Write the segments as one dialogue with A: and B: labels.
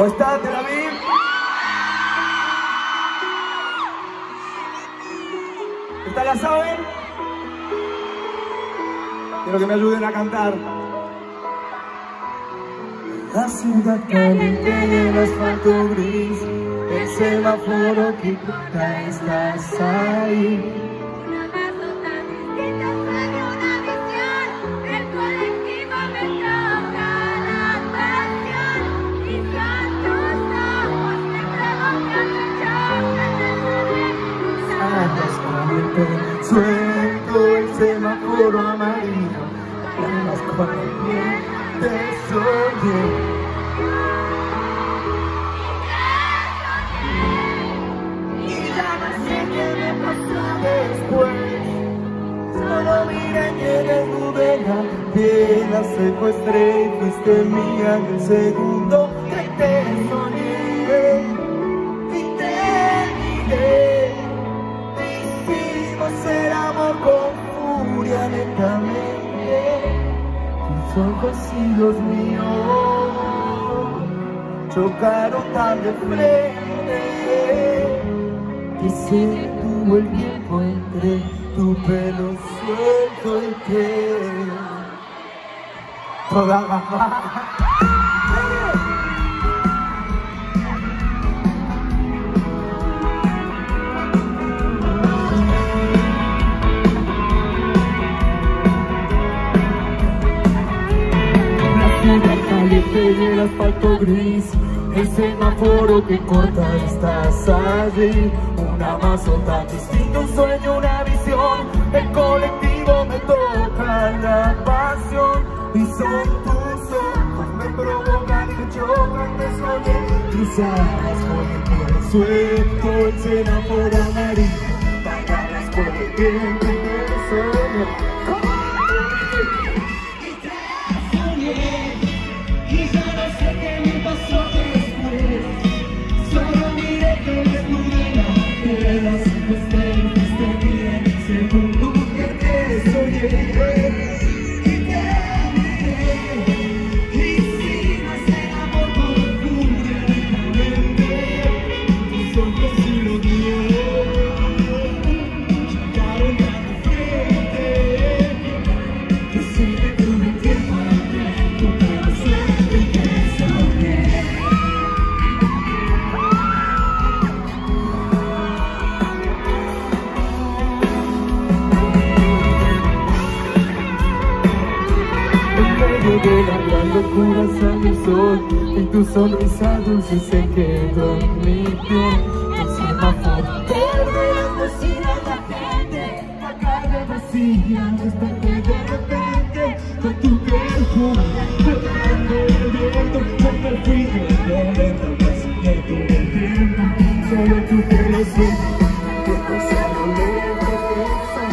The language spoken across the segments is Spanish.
A: ¿Cómo estás, Tel Aviv? ¿Esta la saben? Quiero que me ayuden a cantar. La ciudad caliente y el asfalto gris, el semáforo que corta, estás ahí.
B: Una masota distinta, sueño, una visión. El colectivo me toca la pasión. Y son tus ojos que provocan mi choque.
A: Andas con el pelo suelto, el semáforo amarillo, andas con el pie de soñé. Y ya no sé qué me pasó después. Solo miré que desnudé la piel, la secuestré y fuiste mía en el segundo que te soñé. Y te miré. El amor con furia lentamente, tus ojos y los míos chocaron tan de frente que se detuvo el tiempo entre tu pelo suelto y que toda la caliente y el asfalto gris, el semáforo que corta, estás allí. Una masota distinta, un sueño, una visión. El colectivo me toca la pasión. Y son tus ojos, me provocan y me chocan, te soñé. Quizás con el pie suelto, el semáforo amarillo, bailas con el viento y te soñé. De la gran locura sale el sol, en tu sonrisa dulce se quedó en mi piel. El semáforo verde, las bocinas, la gente, la calle vacía, desperté de repente con tu cuerpo, llorando el viento, yo me fui de momento, me soñé todo el tiempo, solo tú que lo sé, que pasé lo lejos de eso.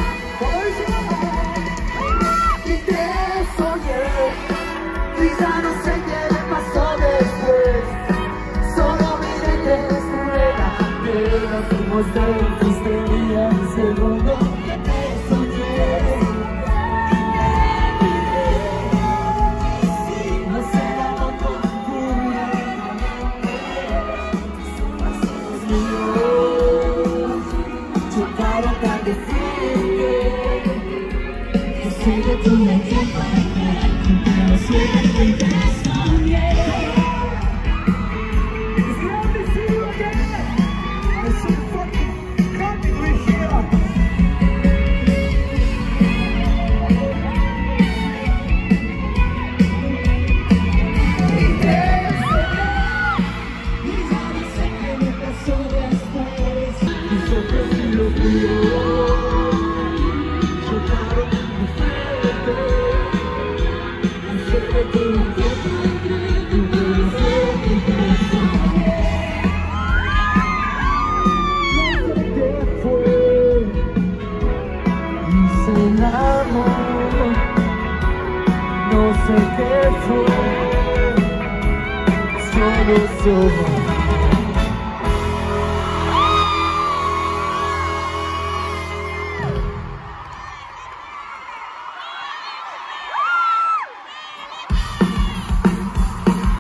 A: Y te soñé. Y ya no sé qué me pasó después. Solo miré que estuviera, que nos fuimos de fuiste mía el segundo que te soñé. Hicimos el amor con furia, tus míos chocaron tan de frente que sigue tu mente. No sé qué fue, solo somos.